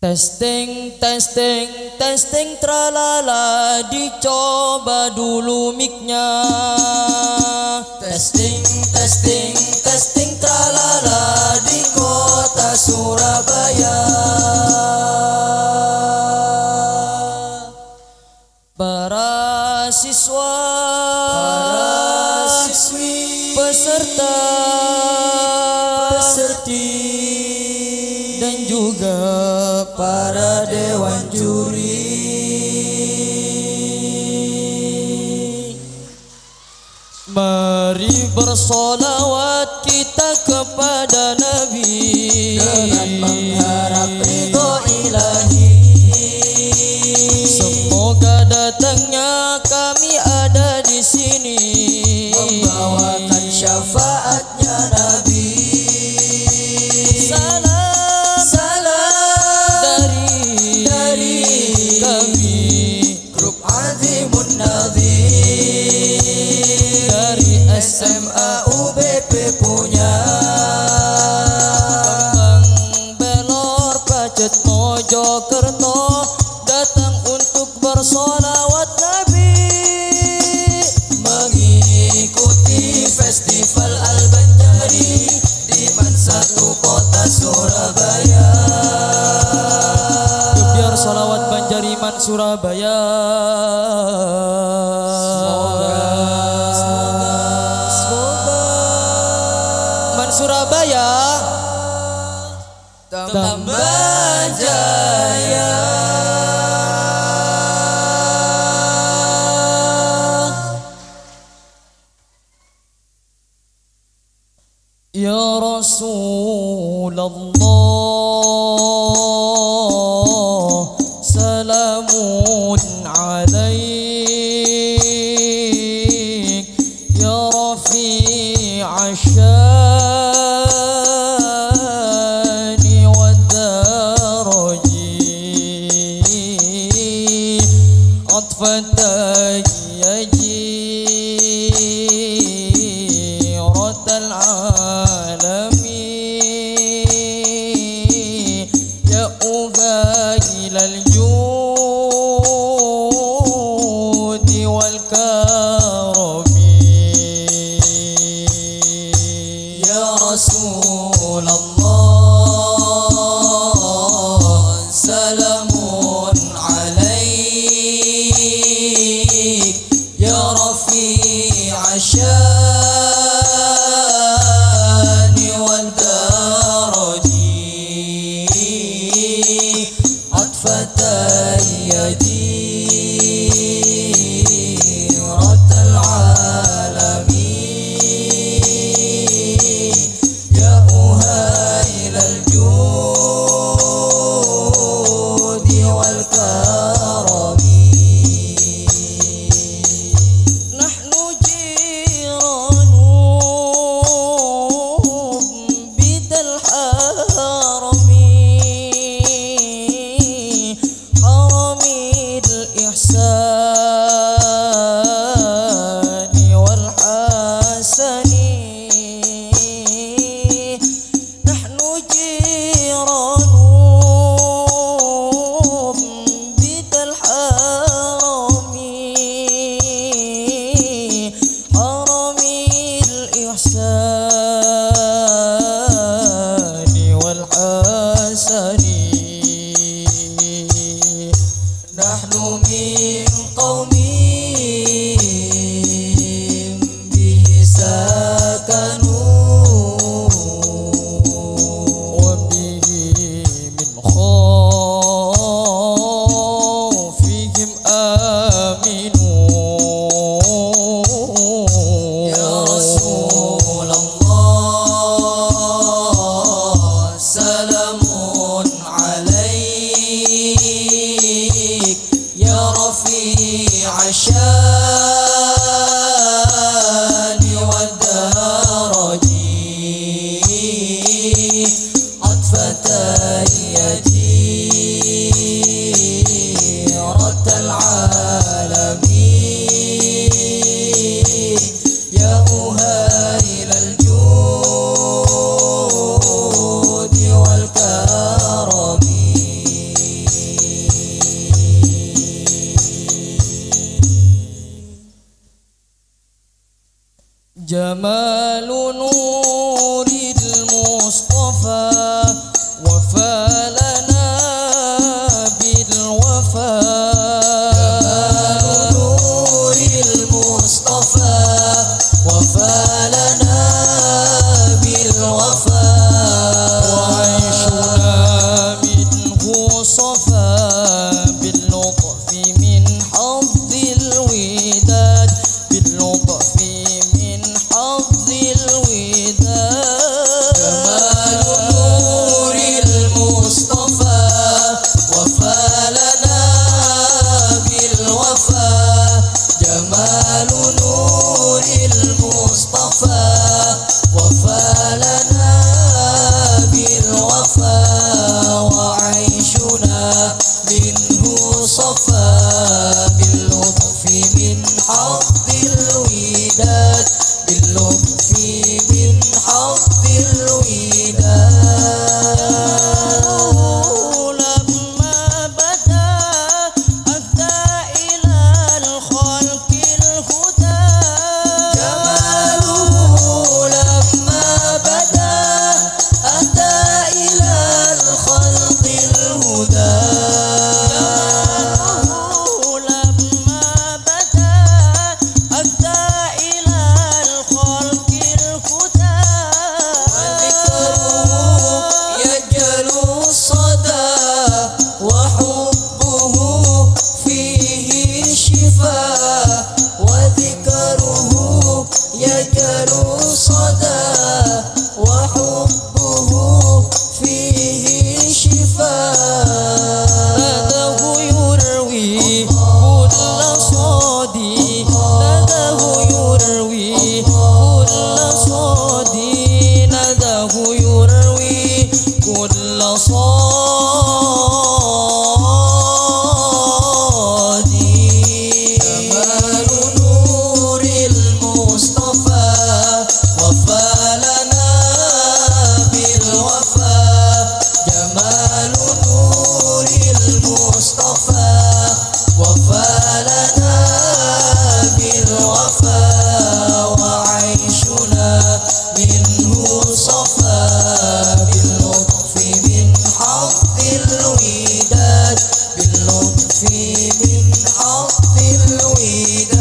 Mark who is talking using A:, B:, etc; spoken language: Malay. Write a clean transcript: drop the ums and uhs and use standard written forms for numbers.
A: Testing, testing, testing, tralala, dicoba dulu mic-nya. Testing, testing, testing, tralala, di kota Surabaya. Para siswa, para siswi, peserta, peserti, dan juga para dewan juri, mari bersolawat kita kepada Nabi dengan mengharap ridho ilahi. Semoga datangnya kami ada di sini membawakan syafaatnya Nabi. Salam, salam dari kami, grup Azimun Nadhir dari SMA UBP punya. Kembang Belor, Pacet, Mojokerto datang untuk bersolawat Nabi, mengikuti festival Al-Banjari di Mansatu kota Surabaya. Biar solawat Banjari Man Surabaya. Semoga Man Surabaya tambah jaya. Ya Rasulullah, salamun alaik, ya Rafi'a syani wa daraji, atfatay yajirat al-alami, ya ugail al-judi wal karami. Ya Rasulullah, salamun alaik, ya Rafi'a syani wal daraji, atfatay yajirat al-alami, ya uhail al-judi wal karami. Nahnu jiranum bidal harami, haramil ihsani wal hasani. Nahnu jiranum bidal harami, haramil ihsani wal hasani. Nahnu min qawmin bihi sakanu wa bihi min khawfihim aminu. Ya Rasulullah, salamun alaik, ya Rafi'a syani wa daraji, atfatay yajirat al-alami, ya uhail al-judi wal karami. جمال نور المصطفى وفى لنا بالوفاء. جمال نور المصطفى وفى لنا بالوفاء. وعيشنا منه صفا باللطف من حظ الوداد. باللطف من حظ الوداد. جمال نور المصطفى وفى لنا بالوفاء. جمال نور المصطفى وفى لنا بالوفاء. وعيشنا منه صفا باللطف من حظ الوداد. باللطف من حظ الوداد. لما بدا أهدى إلى الخلق الهدى. جماله لما بدا أهدى إلى الخلق الهدى. لما بدا أهدى إلى الخلق الهدى. وذكره يجلو الصدى وحبه فيه شفاء. وذكره يجلو الصدى وحبه فيه شفاء. نده يروي كل صادي. نده يروي كل صادي. نده يروي كل صادي. جمال نور المصطفى وفى لنا بالوفاء. جمال نور المصطفى وفى لنا بالوفاء. وعيشنا منه صفا باللطف من حظ الوداد. باللطف من حظ الوداد.